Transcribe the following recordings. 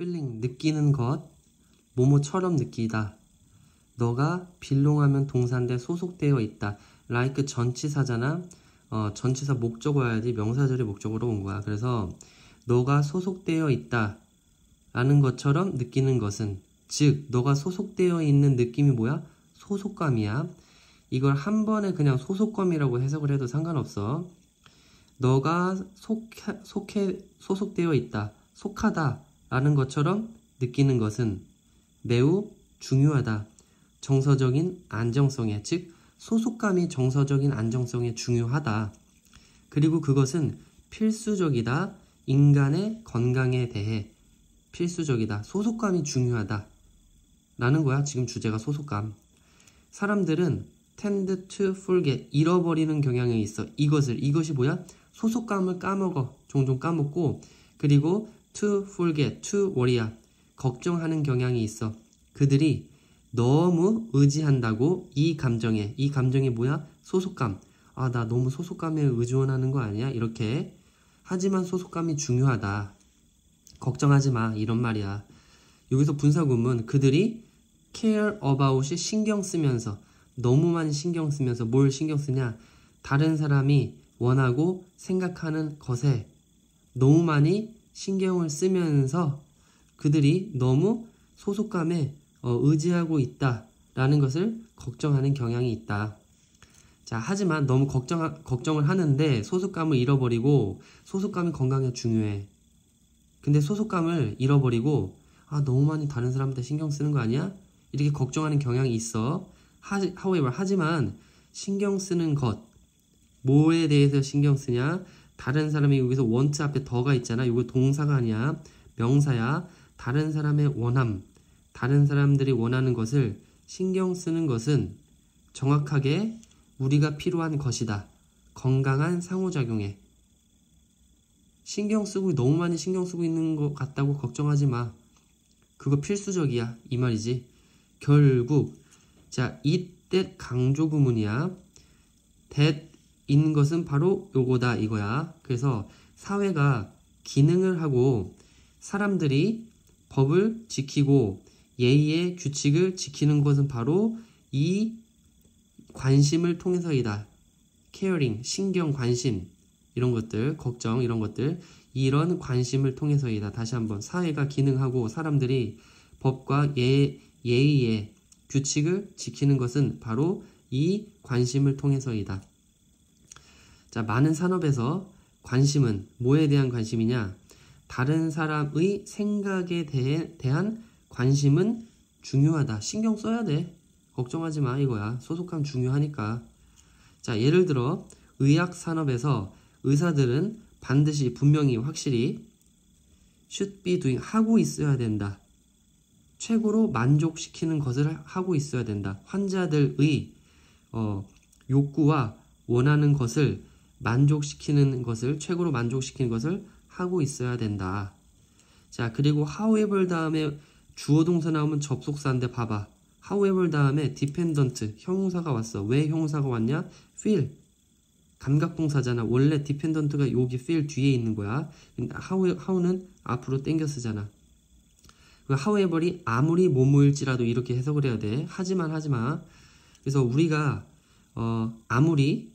feeling, 느끼는 것, 뭐뭐처럼 느끼다. 너가 belong하면 동사인데 소속되어 있다. like 전치사잖아. 전치사 목적어 와야지 명사절이 목적어로 온 거야. 그래서 너가 소속되어 있다 라는 것처럼 느끼는 것은, 즉 너가 소속되어 있는 느낌이 뭐야? 소속감이야. 이걸 한 번에 그냥 소속감이라고 해석을 해도 상관없어. 너가 소속되어 있다, 속하다 라는 것처럼 느끼는 것은 매우 중요하다. 정서적인 안정성에, 즉 소속감이 정서적인 안정성에 중요하다. 그리고 그것은 필수적이다. 인간의 건강에 대해 필수적이다. 소속감이 중요하다 라는 거야. 지금 주제가 소속감. 사람들은 tend to forget, 잃어버리는 경향이 있어. 이것이 뭐야? 소속감을 까먹어. 종종 까먹고, 그리고 to forget, to worry야. 걱정하는 경향이 있어. 그들이 너무 의지한다고 이 감정이 뭐야? 소속감. 아, 나 너무 소속감에 의존하는 거 아니야? 이렇게. 하지만 소속감이 중요하다. 걱정하지 마. 이런 말이야. 여기서 분사구문, 그들이 care about이 신경 쓰면서, 너무 많이 신경 쓰면서, 뭘 신경 쓰냐? 다른 사람이 원하고 생각하는 것에 너무 많이 신경을 쓰면서 그들이 너무 소속감에 의지하고 있다라는 것을 걱정하는 경향이 있다. 자, 하지만 너무 걱정을 하는데 소속감을 잃어버리고, 소속감이 건강에 중요해. 근데 소속감을 잃어버리고, 아, 너무 많이 다른 사람한테 신경 쓰는 거 아니야? 이렇게 걱정하는 경향이 있어. however, 하지만 신경 쓰는 것, 뭐에 대해서 신경 쓰냐? 다른 사람이, 여기서 want 앞에 더가 있잖아. 이거 동사가 아니야. 명사야. 다른 사람의 원함, 다른 사람들이 원하는 것을 신경 쓰는 것은 정확하게 우리가 필요한 것이다. 건강한 상호작용에. 너무 많이 신경 쓰고 있는 것 같다고 걱정하지 마. 그거 필수적이야. 이 말이지. 결국, 자, that 강조 구문이야. that 있는 것은 바로 요거다, 이거야. 그래서 사회가 기능을 하고 사람들이 법을 지키고 예의의 규칙을 지키는 것은 바로 이 관심을 통해서이다. caring, 신경, 관심, 이런 것들, 걱정, 이런 것들, 이런 관심을 통해서이다. 다시 한번, 사회가 기능하고 사람들이 법과 예의의 규칙을 지키는 것은 바로 이 관심을 통해서이다. 자, 많은 산업에서 관심은 뭐에 대한 관심이냐? 다른 사람의 생각에 대한 관심은 중요하다. 신경 써야 돼. 걱정하지 마, 이거야. 소속감 중요하니까. 자, 예를 들어 의학 산업에서 의사들은 반드시, 분명히, 확실히 should be doing, 하고 있어야 된다. 최고로 만족시키는 것을 하고 있어야 된다. 환자들의 욕구와 원하는 것을 만족시키는 것을, 최고로 만족시키는 것을 하고 있어야 된다. 자, 그리고 however 다음에 주어 동사 나오면 접속사인데 봐봐. however 다음에 dependent, 형용사가 왔어. 왜 형용사가 왔냐? feel, 감각동사잖아. 원래 dependent가 여기 feel 뒤에 있는 거야. 근데 how는 앞으로 땡겨 쓰잖아. however이 아무리 뭐뭐일지라도 이렇게 해석을 해야 돼. 하지만. 그래서 우리가 아무리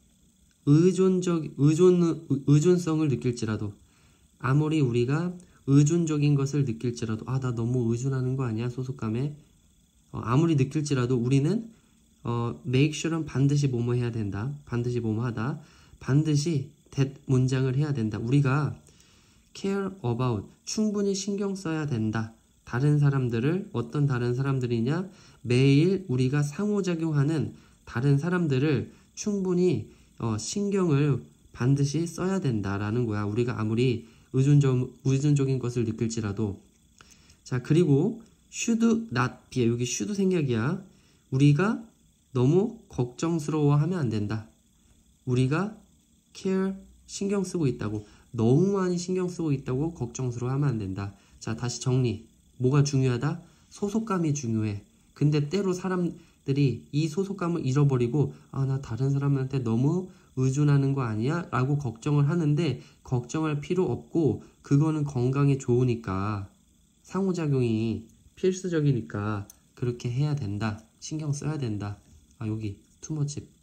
의존성을 느낄지라도, 아무리 우리가 의존적인 것을 느낄지라도, 아, 나 너무 의존하는 거 아니야? 소속감에. 아무리 느낄지라도 우리는 make sure는 반드시 뭐뭐 해야 된다. 반드시 뭐뭐 하다. 반드시 that 문장을 해야 된다. 우리가 care about, 충분히 신경 써야 된다. 다른 사람들을, 어떤 다른 사람들이냐? 매일 우리가 상호작용하는 다른 사람들을 충분히 신경을 반드시 써야 된다라는 거야. 우리가 아무리 의존적인 것을 느낄지라도. 자, 그리고 should not be, 여기 should 생략이야. 우리가 너무 걱정스러워하면 안 된다. 우리가 care, 신경 쓰고 있다고, 너무 많이 신경 쓰고 있다고 걱정스러워하면 안 된다. 자, 다시 정리. 뭐가 중요하다? 소속감이 중요해. 근데 때로 사람들이 이 소속감을 잃어버리고, 아, 나 다른 사람한테 너무 의존하는 거 아니야? 라고 걱정을 하는데, 걱정할 필요 없고, 그거는 건강에 좋으니까. 상호작용이 필수적이니까 그렇게 해야 된다. 신경 써야 된다. 아, 여기 too much